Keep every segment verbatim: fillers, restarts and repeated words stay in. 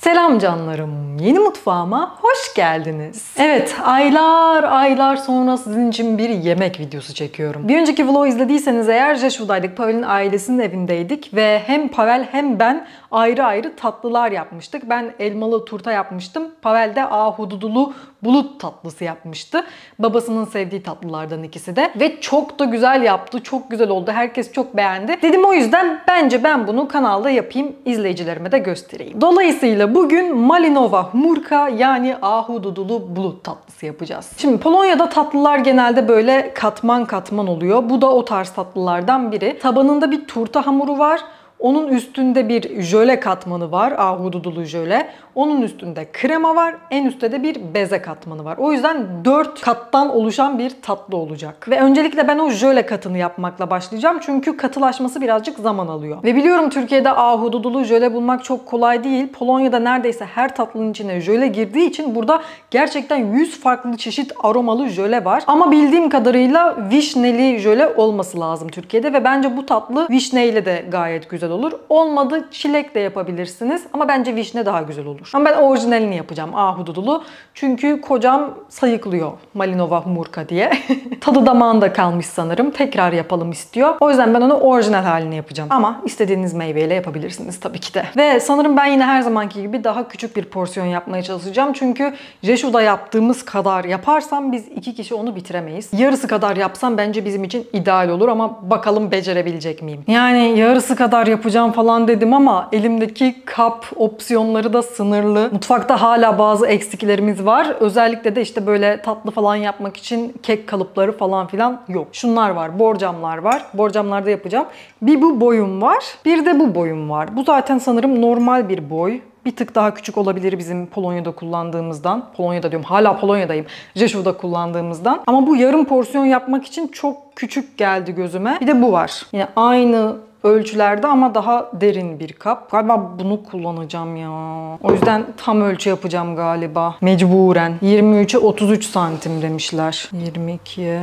Selam canlarım. Yeni mutfağıma hoş geldiniz. Evet, aylar aylar sonra sizin için bir yemek videosu çekiyorum. Bir önceki vlogu izlediyseniz eğer Rzeszów'daydık. Pavel'in ailesinin evindeydik ve hem Pavel hem ben ayrı ayrı tatlılar yapmıştık. Ben elmalı turta yapmıştım. Pavel de ahududulu bulut tatlısı yapmıştı. Babasının sevdiği tatlılardan ikisi de. Ve çok da güzel yaptı. Çok güzel oldu. Herkes çok beğendi. Dedim o yüzden bence ben bunu kanalda yapayım. İzleyicilerime de göstereyim. Dolayısıyla bugün Malinowa Chmurka yani ahududulu bulut tatlısı yapacağız. Şimdi Polonya'da tatlılar genelde böyle katman katman oluyor. Bu da o tarz tatlılardan biri. Tabanında bir turta hamuru var. Onun üstünde bir jöle katmanı var. Ahududulu jöle. Onun üstünde krema var. En üstte de bir beze katmanı var. O yüzden dört kattan oluşan bir tatlı olacak. Ve öncelikle ben o jöle katını yapmakla başlayacağım. Çünkü katılaşması birazcık zaman alıyor. Ve biliyorum Türkiye'de ahududulu jöle bulmak çok kolay değil. Polonya'da neredeyse her tatlının içine jöle girdiği için burada gerçekten yüz farklı çeşit aromalı jöle var. Ama bildiğim kadarıyla vişneli jöle olması lazım Türkiye'de. Ve bence bu tatlı vişneyle de gayet güzel olur. Olmadı çilek de yapabilirsiniz ama bence vişne daha güzel olur. Ama ben orijinalini yapacağım ahududulu. Çünkü kocam sayıklıyor Malinowa Chmurka diye. Tadı damağında kalmış sanırım. Tekrar yapalım istiyor. O yüzden ben onu orijinal halini yapacağım. Ama istediğiniz meyveyle yapabilirsiniz tabii ki de. Ve sanırım ben yine her zamanki gibi daha küçük bir porsiyon yapmaya çalışacağım. Çünkü Rzeszów'da yaptığımız kadar yaparsam biz iki kişi onu bitiremeyiz. Yarısı kadar yapsam bence bizim için ideal olur ama bakalım becerebilecek miyim? Yani yarısı kadar yapacağım falan dedim ama elimdeki kap opsiyonları da sınırlı. Mutfakta hala bazı eksiklerimiz var. Özellikle de işte böyle tatlı falan yapmak için kek kalıpları falan filan yok. Şunlar var. Borcamlar var. Borcamlarda yapacağım. Bir bu boyum var. Bir de bu boyum var. Bu zaten sanırım normal bir boy. Bir tık daha küçük olabilir bizim Polonya'da kullandığımızdan. Polonya'da diyorum. Hala Polonya'dayım. Rzeszów'da kullandığımızdan. Ama bu yarım porsiyon yapmak için çok küçük geldi gözüme. Bir de bu var. Yine aynı ölçülerde ama daha derin bir kap. Galiba bunu kullanacağım ya. O yüzden tam ölçü yapacağım galiba. Mecburen. yirmi üçe otuz üç santim demişler. yirmi ikiye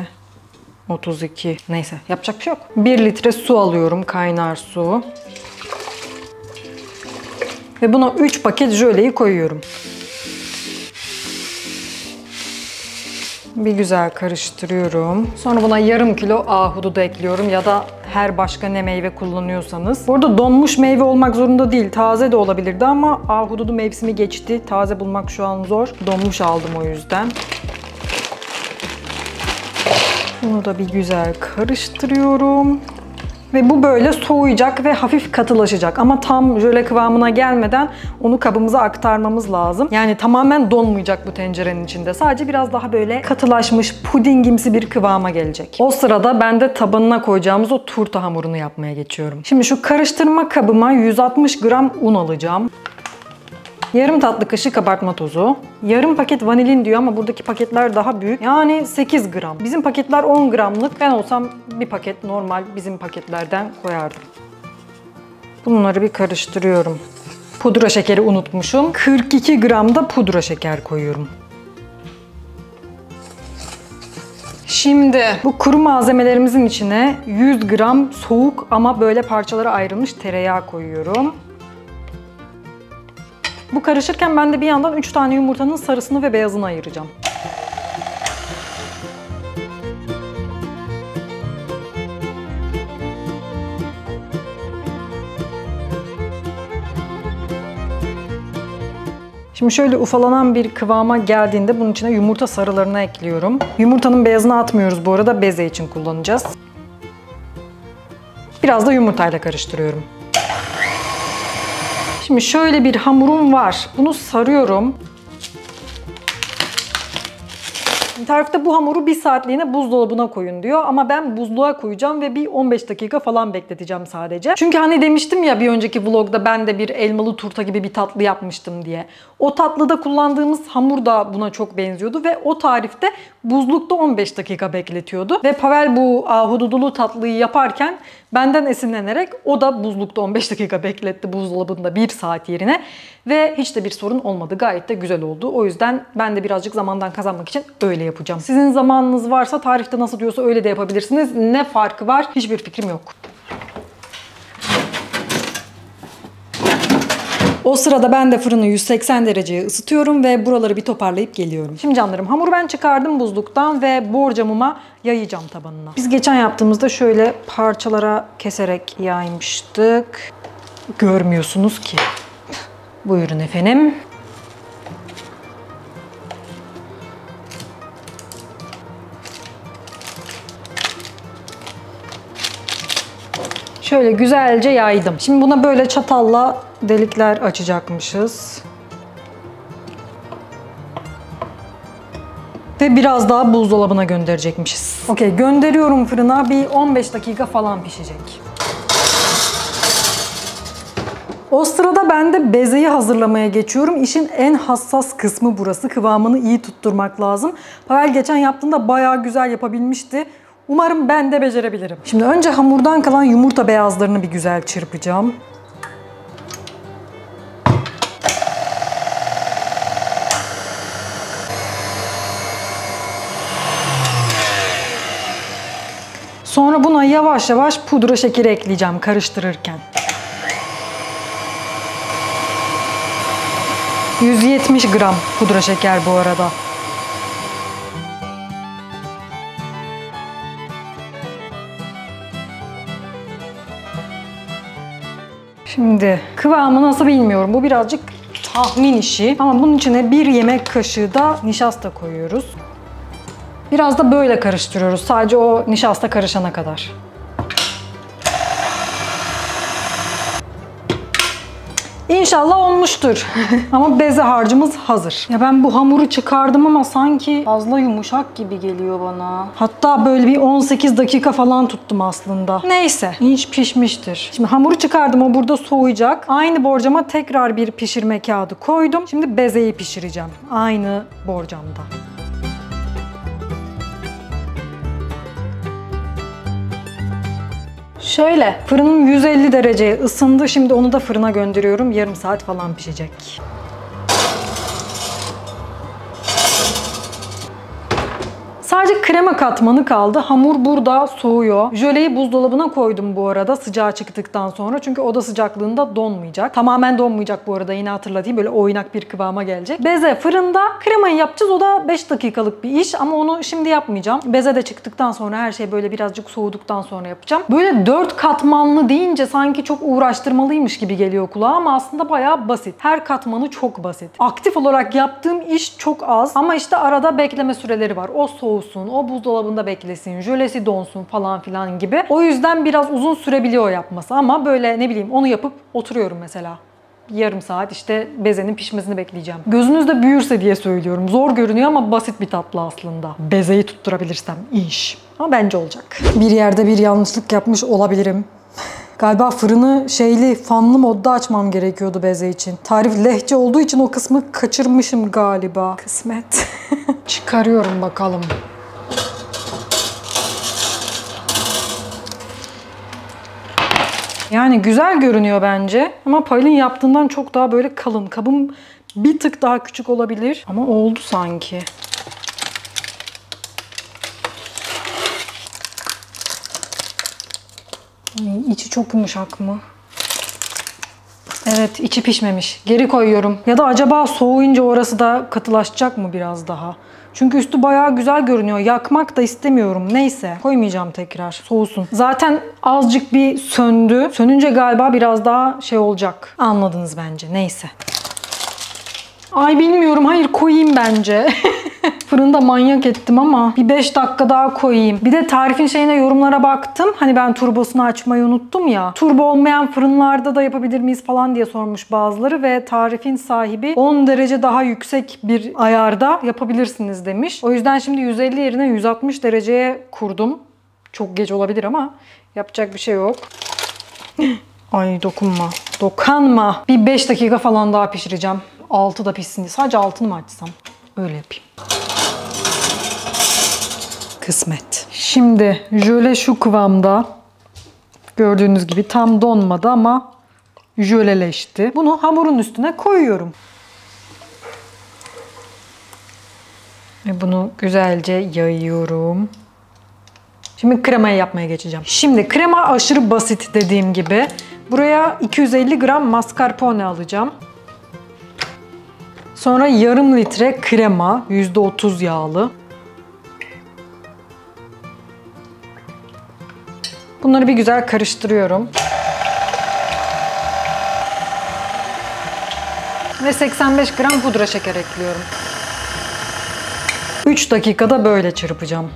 otuz iki. Neyse yapacak bir şey yok. bir litre su alıyorum. Kaynar su. Ve buna üç paket jöleyi koyuyorum. Bir güzel karıştırıyorum. Sonra buna yarım kilo ahududu ekliyorum ya da her başka ne meyve kullanıyorsanız. Burada donmuş meyve olmak zorunda değil. Taze de olabilirdi ama ahududu mevsimi geçti. Taze bulmak şu an zor. Donmuş aldım o yüzden. Bunu da bir güzel karıştırıyorum. Ve bu böyle soğuyacak ve hafif katılaşacak. Ama tam jöle kıvamına gelmeden onu kabımıza aktarmamız lazım. Yani tamamen donmayacak bu tencerenin içinde. Sadece biraz daha böyle katılaşmış, pudingimsi bir kıvama gelecek. O sırada ben de tabanına koyacağımız o turta hamurunu yapmaya geçiyorum. Şimdi şu karıştırma kabıma yüz altmış gram un alacağım. Yarım tatlı kaşığı kabartma tozu. Yarım paket vanilin diyor ama buradaki paketler daha büyük. Yani sekiz gram. Bizim paketler on gramlık. Ben olsam bir paket normal bizim paketlerden koyardım. Bunları bir karıştırıyorum. Pudra şekeri unutmuşum. kırk iki gram da pudra şeker koyuyorum. Şimdi bu kuru malzemelerimizin içine yüz gram soğuk ama böyle parçalara ayrılmış tereyağı koyuyorum. Bu karışırken ben de bir yandan üç tane yumurtanın sarısını ve beyazını ayıracağım. Şimdi şöyle ufalanan bir kıvama geldiğinde bunun içine yumurta sarılarını ekliyorum. Yumurtanın beyazını atmıyoruz bu arada, beze için kullanacağız. Biraz da yumurtayla karıştırıyorum. Şimdi şöyle bir hamurum var. Bunu sarıyorum. Tarifte bu hamuru bir saatliğine buzdolabına koyun diyor. Ama ben buzluğa koyacağım ve bir on beş dakika falan bekleteceğim sadece. Çünkü hani demiştim ya bir önceki vlogda ben de bir elmalı turta gibi bir tatlı yapmıştım diye. O tatlıda kullandığımız hamur da buna çok benziyordu ve o tarifte buzlukta on beş dakika bekletiyordu. Ve Pavel bu ahududulu tatlıyı yaparken benden esinlenerek o da buzlukta on beş dakika bekletti buzdolabında bir saat yerine. Ve hiç de bir sorun olmadı. Gayet de güzel oldu. O yüzden ben de birazcık zamandan kazanmak için öyle yapacağım. Sizin zamanınız varsa tarifte nasıl diyorsa öyle de yapabilirsiniz. Ne farkı var? Hiçbir fikrim yok. O sırada ben de fırını yüz seksen dereceye ısıtıyorum ve buraları bir toparlayıp geliyorum. Şimdi canlarım, hamuru ben çıkardım buzluktan ve borcamıma yayacağım tabanına. Biz geçen yaptığımızda şöyle parçalara keserek yaymıştık. Görmüyorsunuz ki. Buyurun efendim. Şöyle güzelce yaydım. Şimdi buna böyle çatalla delikler açacakmışız. Ve biraz daha buzdolabına gönderecekmişiz. Okey, gönderiyorum fırına. Bir on beş dakika falan pişecek. O sırada ben de bezeyi hazırlamaya geçiyorum. İşin en hassas kısmı burası. Kıvamını iyi tutturmak lazım. Pavel geçen yaptığında bayağı güzel yapabilmişti. Umarım ben de becerebilirim. Şimdi önce hamurdan kalan yumurta beyazlarını bir güzel çırpacağım. Sonra buna yavaş yavaş pudra şekeri ekleyeceğim karıştırırken. yüz yetmiş gram pudra şeker bu arada. Şimdi kıvamı nasıl bilmiyorum. Bu birazcık tahmin işi. Ama bunun içine bir yemek kaşığı da nişasta koyuyoruz. Biraz da böyle karıştırıyoruz. Sadece o nişasta karışana kadar. İnşallah olmuştur. Ama beze harcımız hazır. Ya ben bu hamuru çıkardım ama sanki fazla yumuşak gibi geliyor bana. Hatta böyle bir on sekiz dakika falan tuttum aslında. Neyse, hiç pişmiştir. Şimdi hamuru çıkardım, o burada soğuyacak. Aynı borcama tekrar bir pişirme kağıdı koydum. Şimdi bezeyi pişireceğim. Aynı borcamda. Şöyle, fırınım yüz elli dereceye ısındı. Şimdi onu da fırına gönderiyorum. Yarım saat falan pişecek. Sadece krema katmanı kaldı. Hamur burada soğuyor. Jöleyi buzdolabına koydum bu arada sıcağı çıktıktan sonra. Çünkü oda sıcaklığında donmayacak. Tamamen donmayacak bu arada, yine hatırlatayım. Böyle oynak bir kıvama gelecek. Beze fırında, kremayı yapacağız. O da beş dakikalık bir iş ama onu şimdi yapmayacağım. Beze de çıktıktan sonra, her şey böyle birazcık soğuduktan sonra yapacağım. Böyle dört katmanlı deyince sanki çok uğraştırmalıymış gibi geliyor kulağa ama aslında bayağı basit. Her katmanı çok basit. Aktif olarak yaptığım iş çok az ama işte arada bekleme süreleri var. O soğusun, o buzdolabında beklesin, jölesi donsun falan filan gibi. O yüzden biraz uzun sürebiliyor yapması ama böyle ne bileyim onu yapıp oturuyorum mesela. Yarım saat işte bezenin pişmesini bekleyeceğim. Gözünüzde büyürse diye söylüyorum. Zor görünüyor ama basit bir tatlı aslında. Bezeyi tutturabilirsem iş. Ama bence olacak. Bir yerde bir yanlışlık yapmış olabilirim. Galiba fırını şeyli, fanlı modda açmam gerekiyordu beze için. Tarif lehçe olduğu için o kısmı kaçırmışım galiba. Kısmet. Çıkarıyorum bakalım. Yani güzel görünüyor bence. Ama Pavel'in yaptığından çok daha böyle kalın. Kabım bir tık daha küçük olabilir. Ama oldu sanki. Ay, içi çok yumuşak mı? Evet, içi pişmemiş. Geri koyuyorum. Ya da acaba soğuyunca orası da katılaşacak mı biraz daha? Çünkü üstü bayağı güzel görünüyor. Yakmak da istemiyorum. Neyse, koymayacağım tekrar. Soğusun. Zaten azıcık bir söndü. Sönünce galiba biraz daha şey olacak. Anladınız bence. Neyse. Ay bilmiyorum. Hayır, koyayım bence. Fırında manyak ettim ama bir beş dakika daha koyayım. Bir de tarifin şeyine, yorumlara baktım. Hani ben turbosunu açmayı unuttum ya. Turbo olmayan fırınlarda da yapabilir miyiz falan diye sormuş bazıları ve tarifin sahibi on derece daha yüksek bir ayarda yapabilirsiniz demiş. O yüzden şimdi yüz elli yerine yüz altmış dereceye kurdum. Çok geç olabilir ama yapacak bir şey yok. Ay dokunma. Dokanma. Bir beş dakika falan daha pişireceğim. Altı da pişsin diye. Sadece altını mı açsam? Öyle yapayım. Kısmet. Şimdi jöle şu kıvamda. Gördüğünüz gibi tam donmadı ama jöleleşti. Bunu hamurun üstüne koyuyorum. Ve bunu güzelce yayıyorum. Şimdi kremayı yapmaya geçeceğim. Şimdi krema aşırı basit dediğim gibi. Buraya iki yüz elli gram mascarpone alacağım. Sonra yarım litre krema, yüzde otuz yağlı. Bunları bir güzel karıştırıyorum. Ve seksen beş gram pudra şeker ekliyorum. üç dakikada böyle çırpacağım.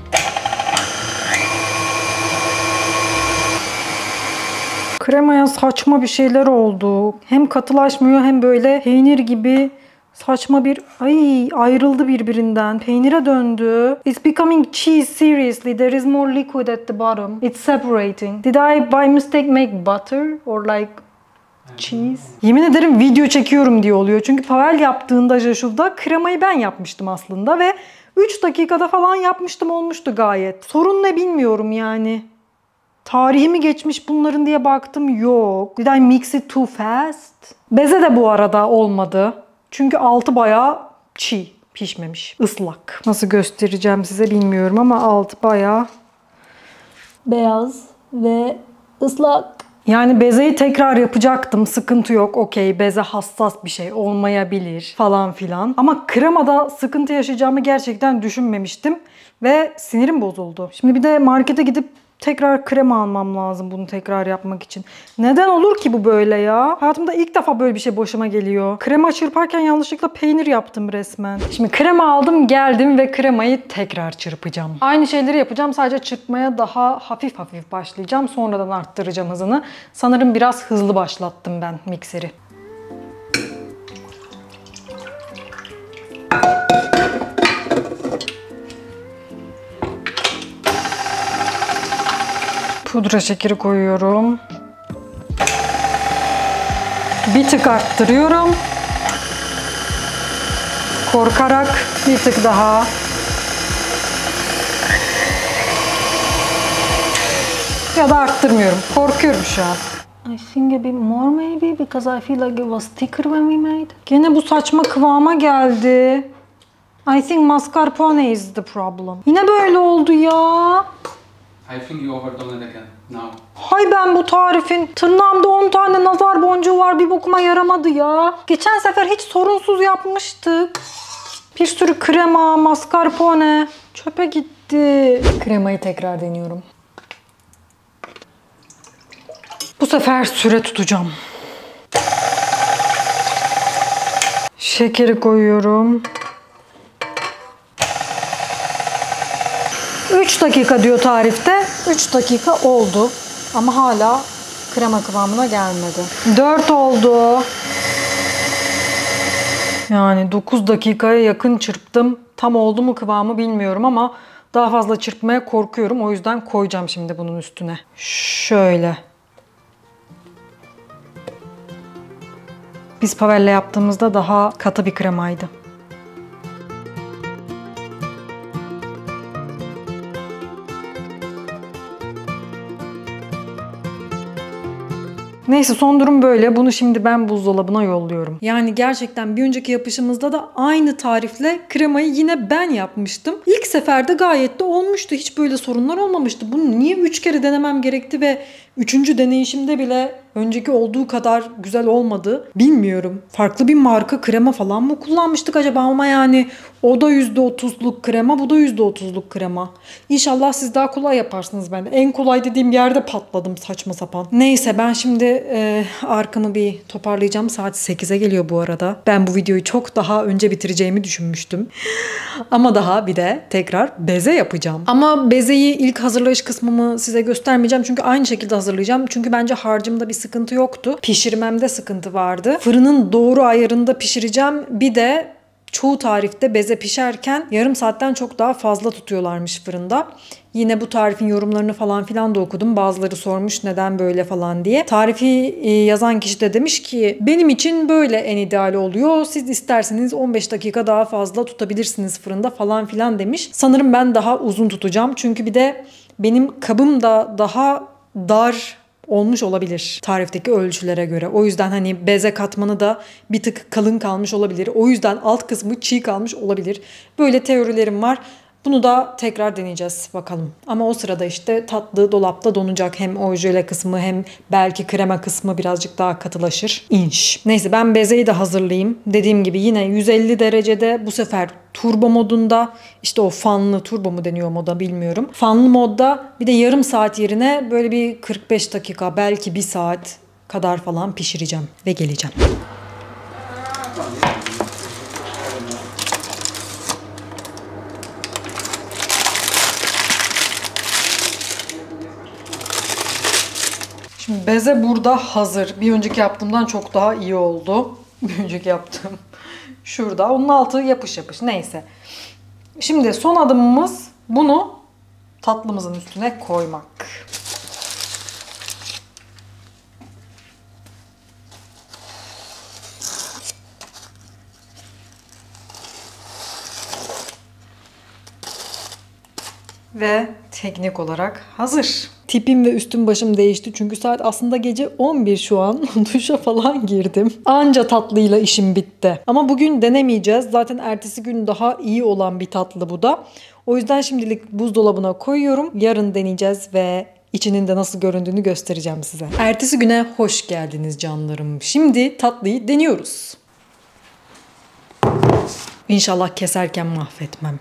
Kremaya saçma bir şeyler oldu. Hem katılaşmıyor hem böyle peynir gibi saçma bir... Ay, ayrıldı birbirinden. Peynire döndü. It's becoming cheese, seriously. There is more liquid at the bottom. It's separating. Did I by mistake make butter or like cheese? Yemin ederim video çekiyorum diye oluyor. Çünkü Pavel yaptığında Jashuv'da kremayı ben yapmıştım aslında ve üç dakikada falan yapmıştım, olmuştu gayet. Sorun ne bilmiyorum yani. Tarihi mi geçmiş bunların diye baktım. Yok. Did I mix it too fast? Beze de bu arada olmadı. Çünkü altı bayağı çiğ, pişmemiş, ıslak. Nasıl göstereceğim size bilmiyorum ama altı bayağı beyaz ve ıslak. Yani bezeyi tekrar yapacaktım. Sıkıntı yok. Okey, beze hassas bir şey olmayabilir falan filan. Ama kremada sıkıntı yaşayacağımı gerçekten düşünmemiştim. Ve sinirim bozuldu. Şimdi bir de markete gidip tekrar krema almam lazım bunu tekrar yapmak için. Neden olur ki bu böyle ya? Hayatımda ilk defa böyle bir şey başıma geliyor. Krema çırparken yanlışlıkla peynir yaptım resmen. Şimdi krema aldım, geldim ve kremayı tekrar çırpacağım. Aynı şeyleri yapacağım. Sadece çırpmaya daha hafif hafif başlayacağım. Sonradan arttıracağım hızını. Sanırım biraz hızlı başlattım ben mikseri. Pudra şekeri koyuyorum. Bir tık arttırıyorum. Korkarak bir tık daha. Ya da arttırmıyorum. Korkuyorum şu an. I think a bit more maybe because I feel like it was thicker when we made. Gene bu saçma kıvama geldi. I think mascarpone is the problem. Yine böyle oldu ya. I think you overdone it again now. Hay ben bu tarifin tırnağımda on tane nazar boncuğu var, bir bokuma yaramadı ya. Geçen sefer hiç sorunsuz yapmıştık. Bir sürü krema, mascarpone çöpe gitti. Kremayı tekrar deniyorum. Bu sefer süre tutacağım. Şekeri koyuyorum. üç dakika diyor tarifte. üç dakika oldu. Ama hala krema kıvamına gelmedi. dört oldu. Yani dokuz dakikaya yakın çırptım. Tam oldu mu kıvamı bilmiyorum ama daha fazla çırpmaya korkuyorum. O yüzden koyacağım şimdi bunun üstüne. Şöyle. Biz Pavel'le yaptığımızda daha katı bir kremaydı. Neyse, son durum böyle. Bunu şimdi ben buzdolabına yolluyorum. Yani gerçekten bir önceki yapışımızda da aynı tarifle kremayı yine ben yapmıştım. İlk seferde gayet de olmuştu. Hiç böyle sorunlar olmamıştı. Bunu niye üç kere denemem gerekti ve üçüncü deneyişimde bile önceki olduğu kadar güzel olmadı bilmiyorum. Farklı bir marka krema falan mı kullanmıştık acaba, ama yani o da yüzde otuzluk krema, bu da yüzde otuzluk krema. İnşallah siz daha kolay yaparsınız ben de. En kolay dediğim yerde patladım saçma sapan. Neyse, ben şimdi e, arkamı bir toparlayacağım. Saat sekize geliyor bu arada. Ben bu videoyu çok daha önce bitireceğimi düşünmüştüm. Ama daha bir de tekrar beze yapacağım. Ama bezeyi ilk hazırlayış kısmımı size göstermeyeceğim. Çünkü aynı şekilde hazırlayacağım. Çünkü bence harcımda bir sıkıntı yoktu. Pişirmemde sıkıntı vardı. Fırının doğru ayarında pişireceğim. Bir de çoğu tarifte beze pişerken yarım saatten çok daha fazla tutuyorlarmış fırında. Yine bu tarifin yorumlarını falan filan da okudum. Bazıları sormuş neden böyle falan diye. Tarifi yazan kişi de demiş ki benim için böyle en ideal oluyor. Siz isterseniz on beş dakika daha fazla tutabilirsiniz fırında falan filan demiş. Sanırım ben daha uzun tutacağım. Çünkü bir de benim kabım da daha dar olmuş olabilir tarifteki ölçülere göre. O yüzden hani beze katmanı da bir tık kalın kalmış olabilir. O yüzden alt kısmı çiğ kalmış olabilir. Böyle teorilerim var. Bunu da tekrar deneyeceğiz bakalım. Ama o sırada işte tatlı dolapta donacak. Hem o jöle kısmı hem belki krema kısmı birazcık daha katılaşır. İnş. Neyse ben bezeyi de hazırlayayım. Dediğim gibi yine yüz elli derecede bu sefer turbo modunda, işte o fanlı turbo mu deniyor moda bilmiyorum. Fanlı modda bir de yarım saat yerine böyle bir kırk beş dakika belki bir saat kadar falan pişireceğim ve geleceğim. Şimdi beze burada hazır. Bir önceki yaptığımdan çok daha iyi oldu. Bir önceki yaptığım şurada. Onun altı yapış yapış. Neyse. Şimdi son adımımız bunu tatlımızın üstüne koymak. Ve teknik olarak hazır. Tipim ve üstüm başım değişti çünkü saat aslında gece on bir şu an. Duşa falan girdim. Anca tatlıyla işim bitti. Ama bugün denemeyeceğiz. Zaten ertesi gün daha iyi olan bir tatlı bu da. O yüzden şimdilik buzdolabına koyuyorum. Yarın deneyeceğiz ve içinin de nasıl göründüğünü göstereceğim size. Ertesi güne hoş geldiniz canlarım. Şimdi tatlıyı deniyoruz. İnşallah keserken mahvetmem.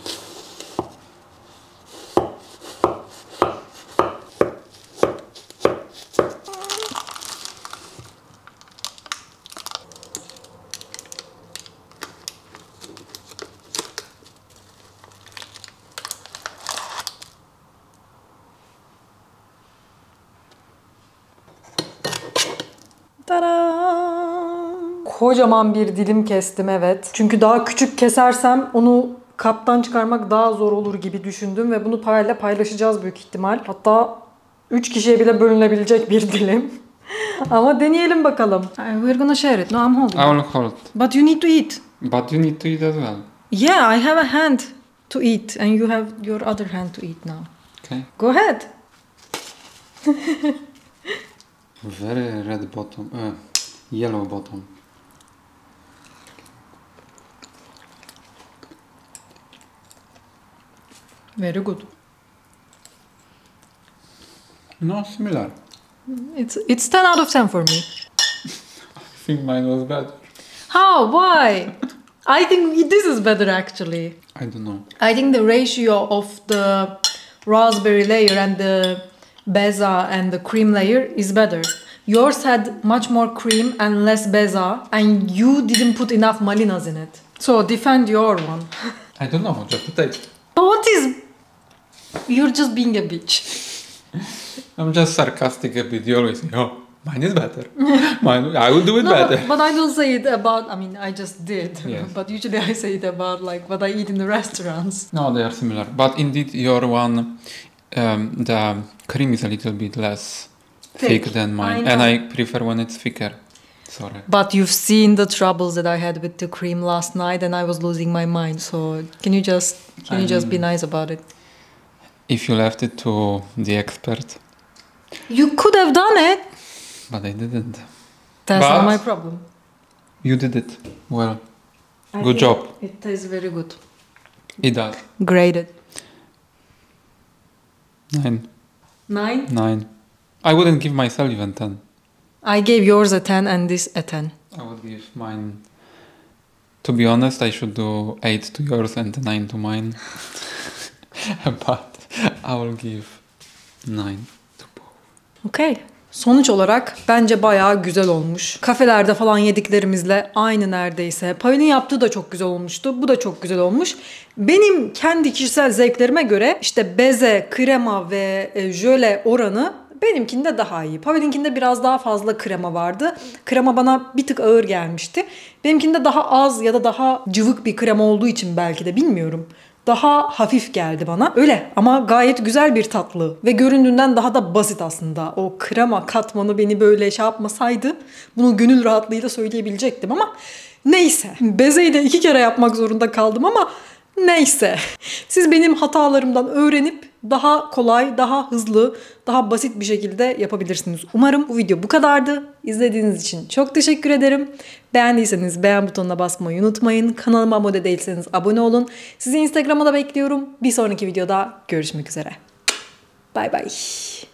Tada! Kocaman bir dilim kestim, evet. Çünkü daha küçük kesersem onu kaptan çıkarmak daha zor olur gibi düşündüm ve bunu payla paylaşacağız büyük ihtimal. Hatta üç kişiye bile bölünebilecek bir dilim. Ama deneyelim bakalım. We're gonna share it. No, I'm holding. I will hold. But you need to eat. But you need to eat as well. Yeah, I have a hand to eat and you have your other hand to eat now. Okay. Go ahead. Very red bottom. Uh, yellow bottom. Very good. No, similar. It's it's ten out of ten for me. I think mine was better. How? Why? I think this is better actually. I don't know. I think the ratio of the raspberry layer and the beza and the cream layer is better. Yours had much more cream and less beza, and you didn't put enough malinas in it. So defend your one. I don't know, just a taste. What is... You're just being a bitch. I'm just sarcastic a bit. You always say, oh, mine is better. Mine, I will do it No, better. but, but I don't say it about... I mean, I just did. Yes. But usually I say it about like what I eat in the restaurants. No, they are similar. But indeed, your one, um, the cream is a little bit less thick, thick than mine. I and I prefer when it's thicker. Sorry. But you've seen the troubles that I had with the cream last night and I was losing my mind. So can you just can I you just be nice about it? If you left it to the expert. You could have done it. But I didn't. That's but not my problem. You did it. Well. I good job. It tastes very good. It does. Graded. Nine. Nine? Nine. I wouldn't give myself even ten. I gave yours a ten and this a ten. I would give mine... To be honest, I should do eight to yours and nine to mine. But I will give nine to both. Okay. Sonuç olarak bence bayağı güzel olmuş. Kafelerde falan yediklerimizle aynı neredeyse. Pavel'in yaptığı da çok güzel olmuştu. Bu da çok güzel olmuş. Benim kendi kişisel zevklerime göre işte beze, krema ve jöle oranı benimkinde daha iyi. Pavel'inkinde biraz daha fazla krema vardı. Krema bana bir tık ağır gelmişti. Benimkinde daha az ya da daha cıvık bir krema olduğu için belki de bilmiyorum. Daha hafif geldi bana. Öyle ama gayet güzel bir tatlı. Ve göründüğünden daha da basit aslında. O krema katmanı beni böyle şey yapmasaydı bunu gönül rahatlığıyla söyleyebilecektim ama neyse. Bezeyi de iki kere yapmak zorunda kaldım ama neyse. Siz benim hatalarımdan öğrenip daha kolay, daha hızlı, daha basit bir şekilde yapabilirsiniz. Umarım bu video bu kadardı. İzlediğiniz için çok teşekkür ederim. Beğendiyseniz beğen butonuna basmayı unutmayın. Kanalıma abone değilseniz abone olun. Sizi Instagram'a da bekliyorum. Bir sonraki videoda görüşmek üzere. Bay bay.